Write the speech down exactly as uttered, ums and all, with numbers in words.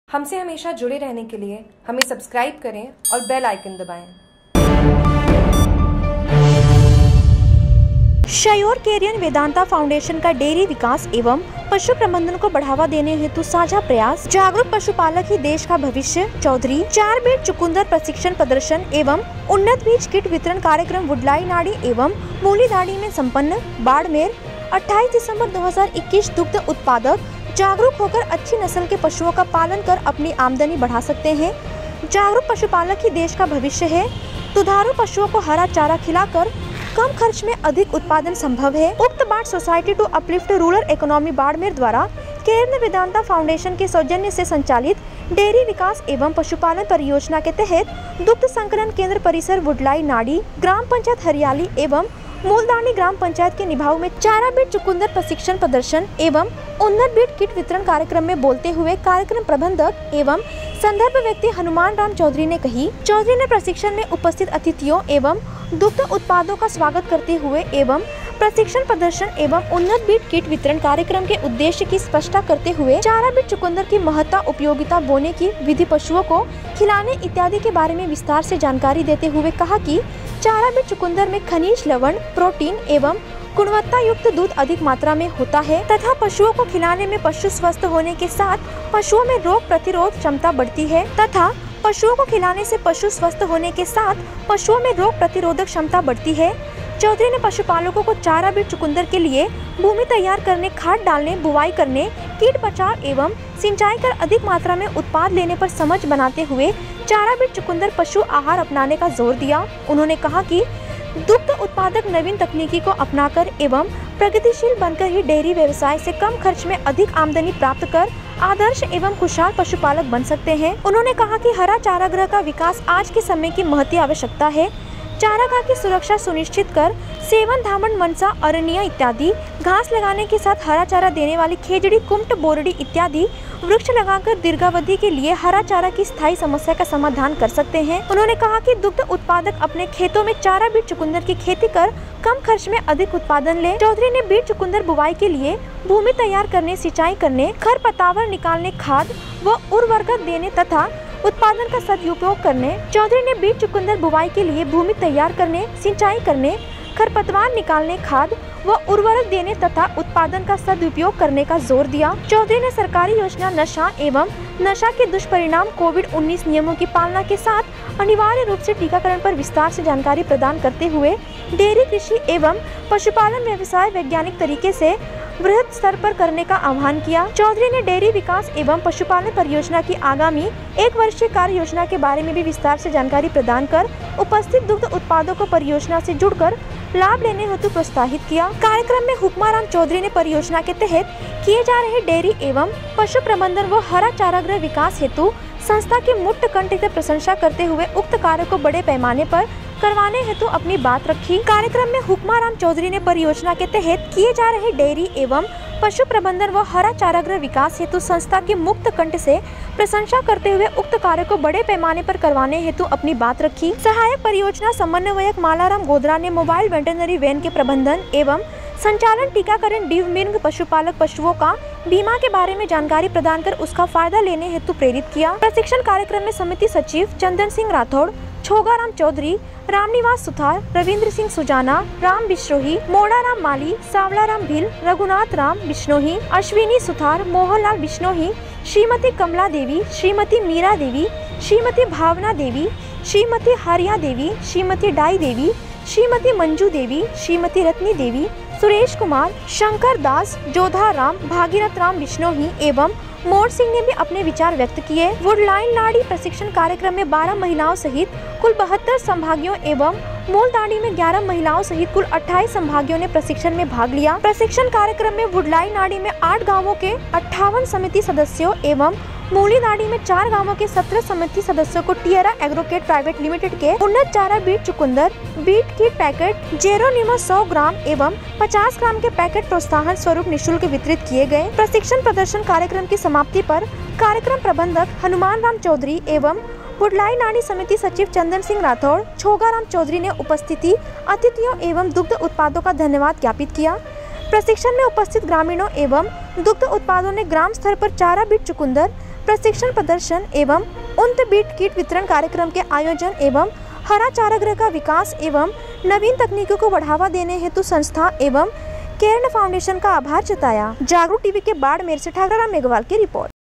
हमसे हमेशा जुड़े रहने के लिए हमें सब्सक्राइब करें और बेल आइकन दबाएं। श्योर केरियन वेदांता फाउंडेशन का डेयरी विकास एवं पशु प्रबंधन को बढ़ावा देने हेतु साझा प्रयास। जागरूक पशुपालक ही देश का भविष्य। चौधरी। चार बीट चुकंदर प्रशिक्षण प्रदर्शन एवं उन्नत बीज किट वितरण कार्यक्रम वुडलाई नाड़ी एवं मूलीदाड़ी में संपन्न। बाड़मेर अट्ठाईस दिसंबर दो हज़ार इक्कीस। दुग्ध उत्पादक जागरूक होकर अच्छी नस्ल के पशुओं का पालन कर अपनी आमदनी बढ़ा सकते हैं। जागरूक पशुपालक ही देश का भविष्य है। दुधारू पशुओं को हरा चारा खिलाकर कम खर्च में अधिक उत्पादन संभव है। उक्त बाट society to uplift rural economy Barmer द्वारा केरियन वेदांता फाउंडेशन के सौजन्य से संचालित डेयरी विकास एवं पशुपालन परियोजना के तहत दुग्ध संकलन केंद्र परिसर वुडलाई नाड़ी ग्राम पंचायत हरियाली एवं मूलदानी ग्राम पंचायत के निभाव में चारा बीट चुकंदर प्रशिक्षण प्रदर्शन एवं उन्नत बीट किट वितरण कार्यक्रम में बोलते हुए कार्यक्रम प्रबंधक एवं संदर्भ व्यक्ति हनुमान राम चौधरी ने कही। चौधरी ने प्रशिक्षण में उपस्थित अतिथियों एवं दुग्ध उत्पादों का स्वागत करते हुए एवं प्रशिक्षण प्रदर्शन एवं उन्नत बीट किट वितरण कार्यक्रम के उद्देश्य की स्पष्टता करते हुए चारा बीट चुकंदर की महत्ता, उपयोगिता, बोने की विधि, पशुओं को खिलाने इत्यादि के बारे में विस्तार से जानकारी देते हुए कहा कि चारा बीट चुकंदर में खनिज, लवण, प्रोटीन एवं गुणवत्ता युक्त दूध अधिक मात्रा में होता है तथा पशुओं को खिलाने में पशु स्वस्थ होने के साथ पशुओं में रोग प्रतिरोध क्षमता बढ़ती है तथा पशुओं को खिलाने से पशु स्वस्थ होने के साथ पशुओं में रोग प्रतिरोधक क्षमता बढ़ती है। चौधरी ने पशुपालकों को चारा बीट चुकंदर के लिए भूमि तैयार करने, खाद डालने, बुवाई करने, कीट बचाव एवं सिंचाई कर अधिक मात्रा में उत्पाद लेने पर समझ बनाते हुए चारा बीट चुकंदर पशु आहार अपनाने का जोर दिया। उन्होंने कहा कि दुग्ध उत्पादक नवीन तकनीकी को अपनाकर एवं प्रगतिशील बनकर ही डेयरी व्यवसाय से कम खर्च में अधिक आमदनी प्राप्त कर आदर्श एवं खुशहाल पशुपालक बन सकते हैं। उन्होंने कहा कि हरा चारागाह का विकास आज के समय की महती आवश्यकता है। चारागाह की सुरक्षा सुनिश्चित कर सेवन, धामन, मनसा, अरनिया इत्यादि घास लगाने के साथ हरा चारा देने वाली खेजड़ी, कुमट, बोरडी इत्यादि वृक्ष लगाकर दीर्घावधि के लिए हरा चारा की स्थायी समस्या का समाधान कर सकते हैं। उन्होंने कहा कि दुग्ध उत्पादक अपने खेतों में चारा बीट चुकंदर की खेती कर कम खर्च में अधिक उत्पादन ले। चौधरी ने बीट चुकंदर बुवाई के लिए भूमि तैयार करने, सिंचाई करने, खरपतवार निकालने, खाद व उर्वरक देने तथा उत्पादन का सदुपयोग करने। चौधरी ने बीट चुकंदर बुवाई के लिए भूमि तैयार करने, सिंचाई करने, खरपतवार निकालने, खाद व उर्वरक देने तथा उत्पादन का सदुपयोग करने का जोर दिया। चौधरी ने सरकारी योजना नशा एवं नशा के दुष्परिणाम, कोविड उन्नीस नियमों की पालना के साथ अनिवार्य रूप से टीकाकरण पर विस्तार से जानकारी प्रदान करते हुए डेयरी कृषि एवं पशुपालन व्यवसाय वैज्ञानिक तरीके से वृहद स्तर पर करने का आह्वान किया। चौधरी ने डेयरी विकास एवं पशुपालन परियोजना की आगामी एक वर्षीय कार्य योजना के बारे में भी विस्तार से जानकारी प्रदान कर उपस्थित दुग्ध उत्पादों को परियोजना से जुड़कर लाभ लेने हेतु प्रोत्साहित किया। कार्यक्रम में हुक्माराम चौधरी ने परियोजना के तहत किए जा रहे डेयरी एवं पशु प्रबंधन व हरा चारागाह विकास हेतु संस्था की मुक्त कंठ से प्रशंसा करते हुए उक्त कार्य को बड़े पैमाने पर करवाने हेतु अपनी बात रखी। कार्यक्रम में हुक्माराम चौधरी ने परियोजना के तहत किए जा रहे डेयरी एवं पशु प्रबंधन व हरा चारागाह विकास हेतु संस्था की मुक्त कंठ से प्रशंसा करते हुए उक्त कार्य को बड़े पैमाने पर करवाने हेतु अपनी बात रखी। सहायक परियोजना समन्वयक मालाराम गोदरा ने मोबाइल वेटरनरी वैन के प्रबंधन एवं संचालन, टीकाकरण, डिवमिंग, पशुपालक पशुओं का बीमा के बारे में जानकारी प्रदान कर उसका फायदा लेने हेतु प्रेरित किया। प्रशिक्षण कार्यक्रम में समिति सचिव चंदन सिंह राठौड़, छोगाराम चौधरी, रामनिवास सुथार, रविंद्र सिंह सुजाना, राम बिश्नोही, मोड़ाराम माली, सावलाराम भिल, रघुनाथ राम बिश्नोही, अश्विनी सुथार, मोहनलाल बिश्नोही, श्रीमती कमला देवी, श्रीमती मीरा देवी, श्रीमती भावना देवी, श्रीमती हरिया देवी, श्रीमती डाई देवी, श्रीमती मंजू देवी, श्रीमती रत्नी देवी, सुरेश कुमार, शंकर दास, जोधा राम, भागीरथ राम बिश्नोही एवं मोर सिंह ने भी अपने विचार व्यक्त किए। वुडलाइन नाड़ी प्रशिक्षण कार्यक्रम में बारह महिलाओं सहित कुल बहत्तर संभागियों एवं मूलदाड़ी में ग्यारह महिलाओं सहित कुल अट्ठाईस संभागियों ने प्रशिक्षण में भाग लिया। प्रशिक्षण कार्यक्रम में वुडलाई नाड़ी में आठ गांवों के अट्ठावन समिति सदस्यों एवं मूलीदाड़ी में चार गांवों के सत्रह समिति सदस्यों को टियरा एग्रोकेट प्राइवेट लिमिटेड के उन्नत चारा बीट चुकंदर, बीट किट पैकेट, जेरोनिमो सौ ग्राम एवं पचास ग्राम के पैकेट प्रोत्साहन स्वरूप निःशुल्क वितरित किए गए। प्रशिक्षण प्रदर्शन कार्यक्रम की समाप्ति पर कार्यक्रम प्रबंधक हनुमान राम चौधरी एवं वुडलाई नाड़ी समिति सचिव चंदन सिंह राठौड़, छोगाराम चौधरी ने उपस्थिति अतिथियों एवं दुग्ध उत्पादों का धन्यवाद ज्ञापित किया। प्रशिक्षण में उपस्थित ग्रामीणों एवं दुग्ध उत्पादों ने ग्राम स्तर पर चारा बीट चुकंदर, प्रशिक्षण प्रदर्शन एवं उन्नत बीट किट वितरण कार्यक्रम के आयोजन एवं हरा चारागृह का विकास एवं नवीन तकनीकों को बढ़ावा देने हेतु संस्था एवं केरन फाउंडेशन का आभार जताया। जागरूक टीवी के बाड़मेर से ठाकरा राम मेघवाल की रिपोर्ट।